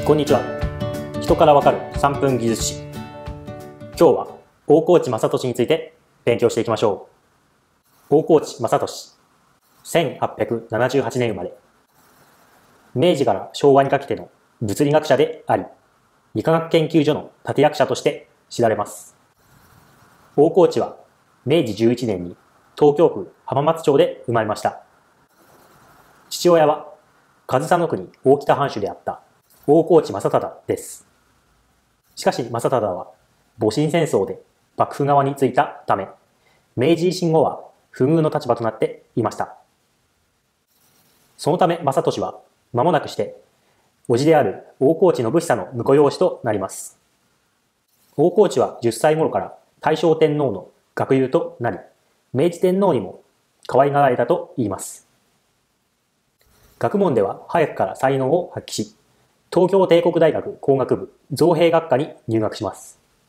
こんにちは。人からわかる3分技術史。今日は大河内正俊について勉強していきましょう。大河内正俊、1878年生まれ。明治から昭和にかけての物理学者であり、理化学研究所の立役者として知られます。大河内は明治11年に東京府浜松町で生まれました。父親は上総国大北藩主であった大河内正忠です。しかし正忠は戊辰戦争で幕府側についたため、明治維新後は不遇の立場となっていました。そのため正俊は間もなくして叔父である大河内信久の婿養子となります。大河内は10歳頃から大正天皇の学友となり、明治天皇にも可愛がられたといいます。学問では早くから才能を発揮し、東京帝国大学工学部造幣学科に入学します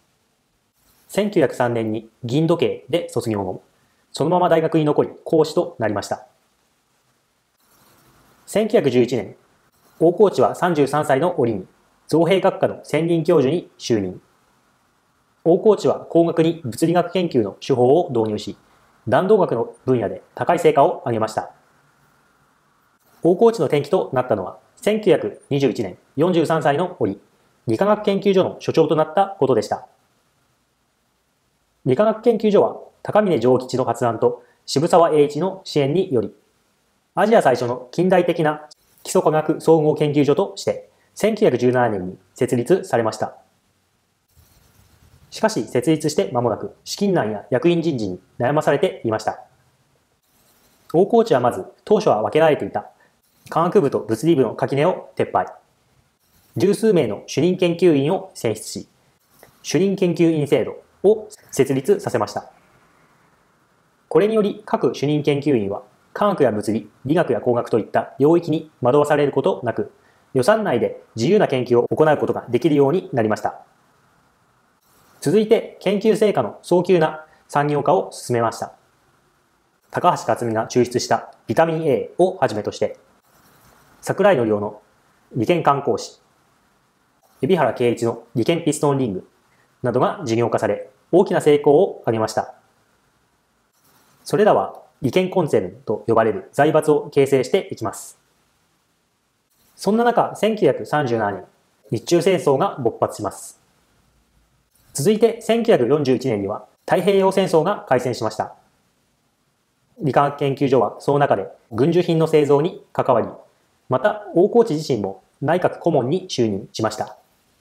。1903年に銀時計で卒業後、そのまま大学に残り講師となりました。1911年、大河内は33歳の折に造幣学科の専任教授に就任。大河内は工学に物理学研究の手法を導入し、弾道学の分野で高い成果を上げました。大河内の転機となったのは、1921年43歳の折、理化学研究所の所長となったことでした。理化学研究所は高峰丈吉の発案と渋沢栄一の支援により、アジア最初の近代的な基礎科学総合研究所として1917年に設立されました。しかし設立して間もなく資金難や役員人事に悩まされていました。大河内はまず当初は分けられていた科学部と物理部の垣根を撤廃。十数名の主任研究員を選出し、主任研究員制度を設立させました。これにより各主任研究員は科学や物理、理学や工学といった領域に惑わされることなく、予算内で自由な研究を行うことができるようになりました。続いて研究成果の早急な産業化を進めました。高橋克実が抽出したビタミン A をはじめとして、桜井のりおの理研観光士、海老原敬一の理研ピストンリングなどが事業化され、大きな成功を上げました。それらは理研コンツェルンと呼ばれる財閥を形成していきます。そんな中、1937年、日中戦争が勃発します。続いて1941年には太平洋戦争が開戦しました。理化学研究所はその中で軍需品の製造に関わり、また大河内自身も内閣顧問に就任しました。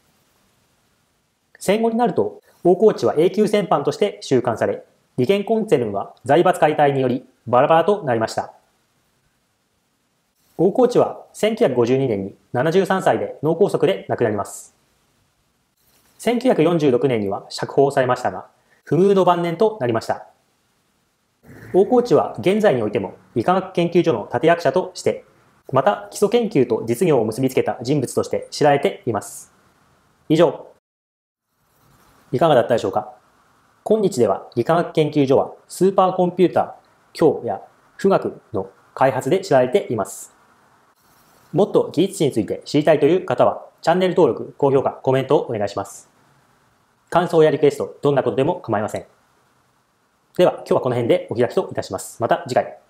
戦後になると大河内は永久戦犯として収監され、理研コンツェルンは財閥解体によりバラバラとなりました。大河内は1952年に73歳で脳梗塞で亡くなります。1946年には釈放されましたが、不遇の晩年となりました。大河内は現在においても理化学研究所の立役者として、また基礎研究と実業を結びつけた人物として知られています。以上。いかがだったでしょうか。今日では理化学研究所はスーパーコンピューター、強や富岳の開発で知られています。もっと技術史について知りたいという方は、チャンネル登録、高評価、コメントをお願いします。感想やリクエスト、どんなことでも構いません。では、今日はこの辺でお開きといたします。また次回。